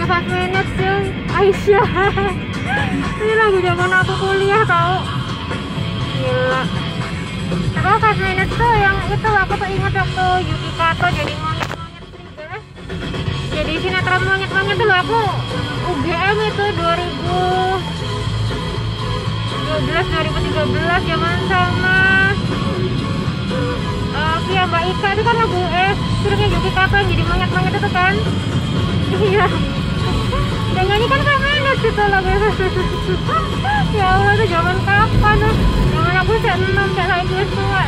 5 minutes yung Aisyah. Ini lagu zaman aku kuliah tau. Gila. Tapi 5 minutes tuh yang itu aku tuh ingat waktu Yuki Kato jadi monyet-monyet juga. Jadi sinetron monyet-monyet tuh aku UGM itu 2013 zaman sama Kia Mbak Ika itu kan lagu filmnya Yuki Kato yang jadi monyet-monyet itu kan. Iya. Dan nyanyi kan 5 minutes itu lagu. Ya Allah, itu zaman kapan? Zaman aku usia 6, kayak lagi tua.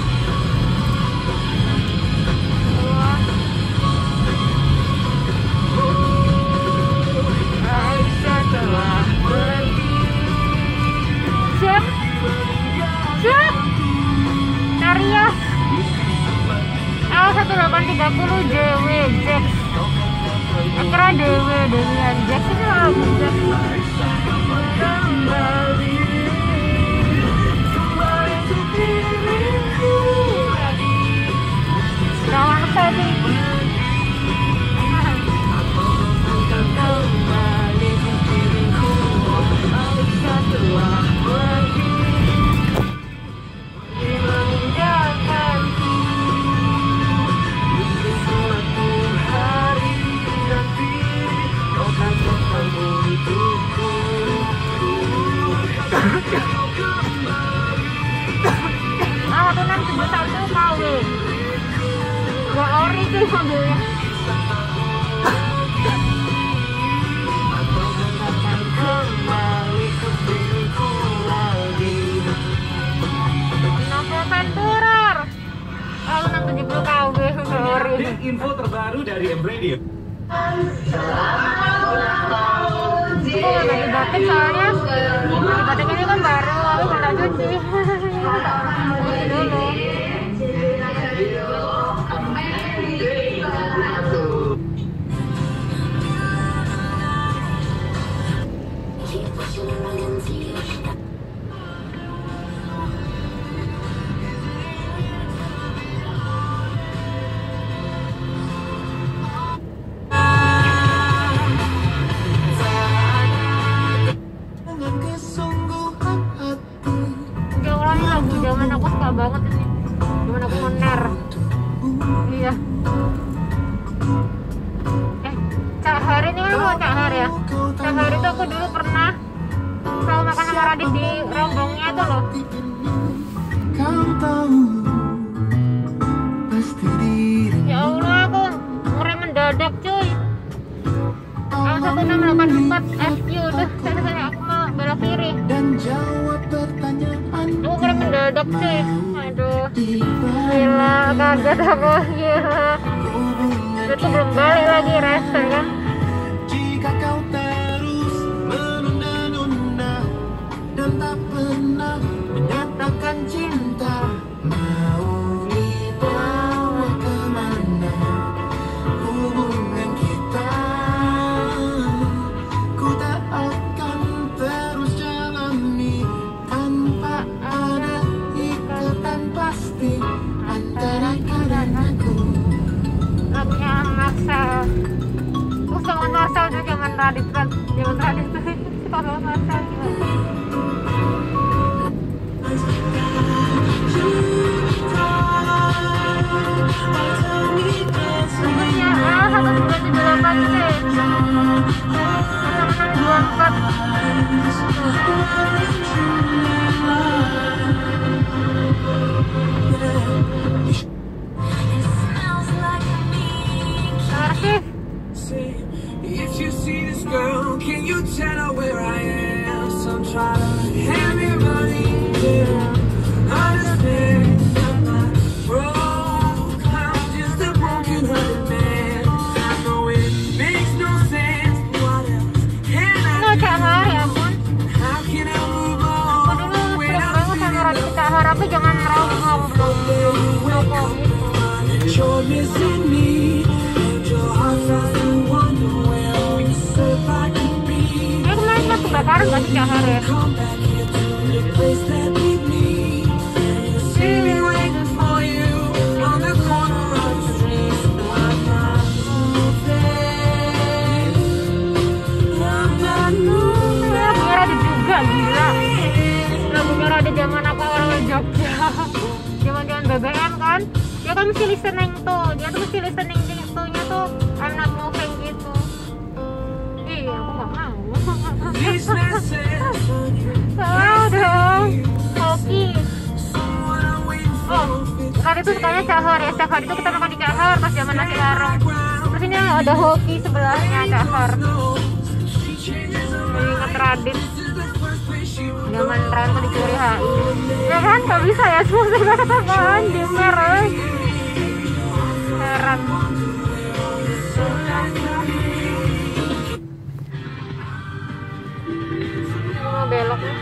Aisyah telah pergi. Siap? Siap? Karya L1830 JW Jax. Kira Dewian Jax itu lagu Jax. Jangan sedih. Gak ori sih mobilnya. Venturer lalu 670 kW ori. Info terbaru dari M-Radio. Aku gak ganti batik soalnya batik ini kan baru, aku gak cuci. Cuci dulu. Zaman aku suka banget ini. Zaman aku mener. Iya. Cak Hari ini kan mau Cak Hari ya. Cak Hari itu aku dulu pernah selalu makan sama Radit di rombongnya itu loh. Ya Allah, aku ngerem mendadak cuy. L1684 FQ udah saya aku mau belok kiri. Aku keren mendadak sih. Aduh, gila, kaget aku, gila. Itu belum balik lagi rese kan. Jika kau terus menunda-nunda dan tak pernah menyatakan cinta, mau dibawa kemana hubungan kita? Ku tak akan terus jalani tanpa ada ikatan pasti antara kau dan aku. Lagunya Marcel. Jangan Marcel tuh, jangan Radit tuh. Kalau Marcel gimana? Lagunya L1978 sih. 624. If you see this girl, can you tell her where I am? Some try to hand me money, understand I'm not broke, I'm just a broken-hearted man. I know it makes no sense, what else can I do? How can I move on without feeling Tapi jangan terlalu belum. you're missing me, and your heart's asking wonder where all you said I could be. Ini kemarin pas kebakaran gak sih Cak Har ya? Come back here to the place that we meet. You see me waiting for you on the corner of the street. I'm not moving. mesti listening tuh, dia tuh mesti listening tuh-nya tuh I'm not moving gitu. Ih, aku nggak mau. These messages on you. Mau dong, hoki. So what I'm waiting for. Tadi tuh sukanya cahor ya, setiap hari tuh kita makan di cahor pas zaman nasi warung. Terus ini ada hoki sebelahnya cahor. Ingat Radit zaman rantau dicuri HI. Ya kan, gak bisa ya, semua juga ketahuan jemer. Heran. Mau belok nih.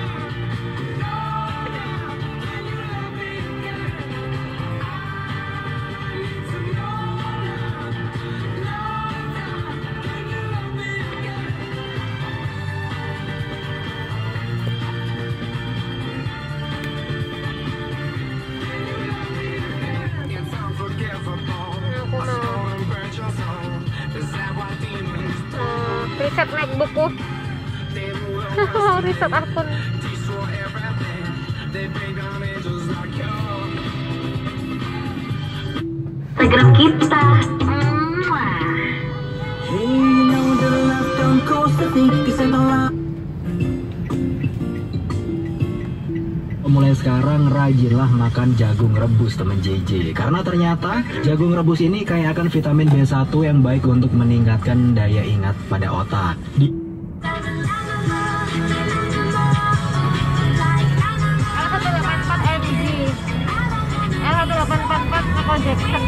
Riset MacBookku. Riset akun. Instagram kita. Mulai sekarang rajinlah makan jagung rebus temen JJ, karena ternyata jagung rebus ini kaya akan vitamin B1 yang baik untuk meningkatkan daya ingat pada otak. L1844 Michael Jackson.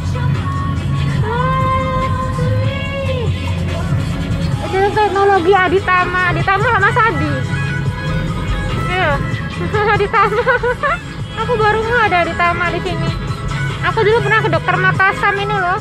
Itu teknologi Aditama sama Sadi. Iya. Aditama. Aku baru nggak ada Aditama di sini. Aku dulu pernah ke dokter Matassam ini loh.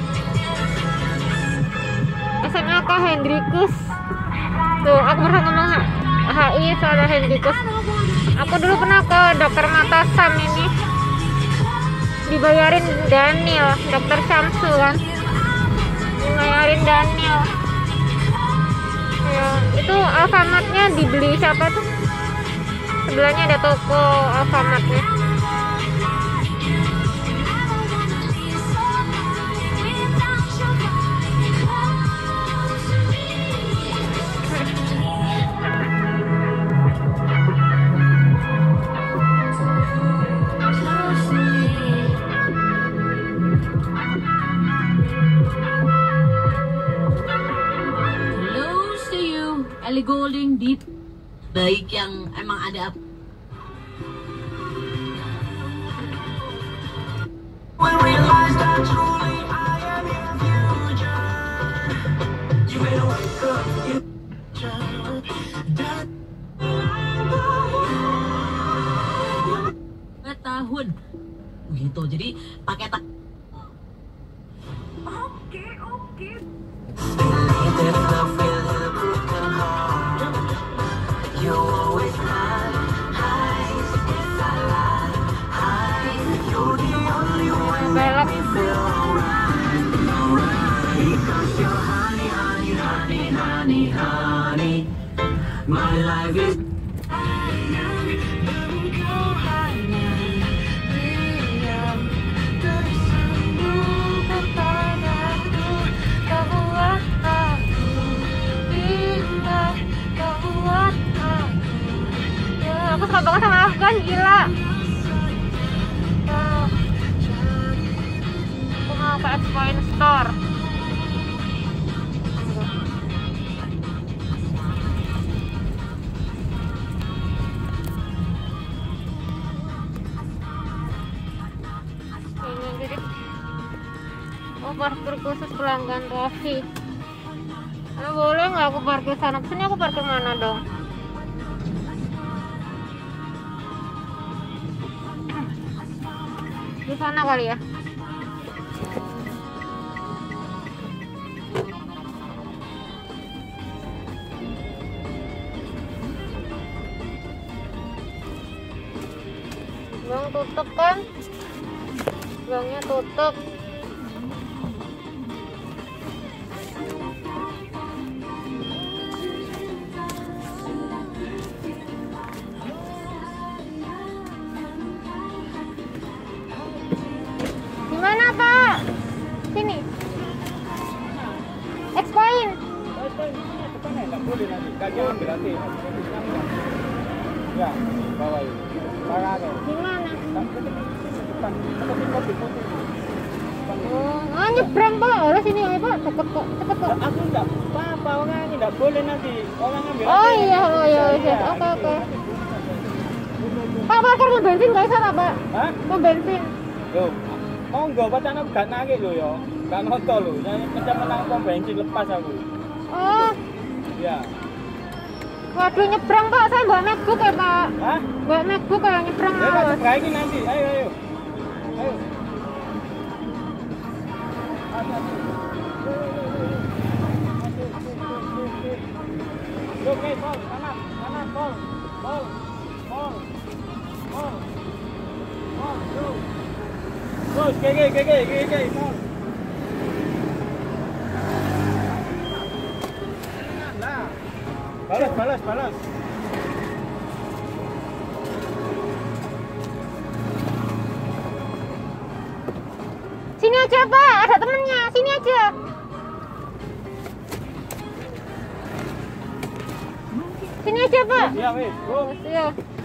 SMA Kak Hendrikus. Tuh, aku pernah ngomong HI soal Hendrikus. Aku dulu pernah ke dokter Matassam ini. Dibayarin Daniel, dokter Syamsu kan. Dibayarin Daniel. Ya, itu Alfamartnya dibeli siapa tuh? Sebelahnya ada toko Alfamartnya. Hello to you, Ellie Goulding Deep. Baik yang emang ada When realize that truly I am your future. You better wake up, tahun gitu, jadi pakai Oke. Belok. My life is Aku suka banget sama Afgan, gila. Aku mau ke X-Point Store. Ini jadi parkir khusus pelanggan Raffi. Boleh nggak aku parkir sana? Sini aku parkir mana dong? Di sana kali ya. Bang tutup kan? Bangnya tutup. Gimana depannya nggak boleh nanti. Kaki ambil nanti. Ya, bawah ini. Parah. Di mana? Depan. Kopi putih. Oh, nyebrang Pak. Lah sini aja Pak, cepet kok. Aku enggak apa-apa, orangnya enggak boleh nanti. Orang ambil. Oh iya. Oke. Pak, parkir mau bensin nggak bisa Pak? Hah? Mau bensin. Loh, monggo pacan aku gak narik lho ya. Gak noto lho. Yang kencang menang pom bensin lepas aku. Oh, Ya. waduh nyebrang Pak. Saya bawa MacBook ya Pak. Hah? Bawa MacBook ya nyebrang Ya tak awas. sebrangin nanti. Ayo. Oke, Pol, kanan, Pol. Terus, gege, Pol. Balas. Sini aja Pak, ada temennya. Sini aja. Sini aja Pak. Ya, wis. Iya.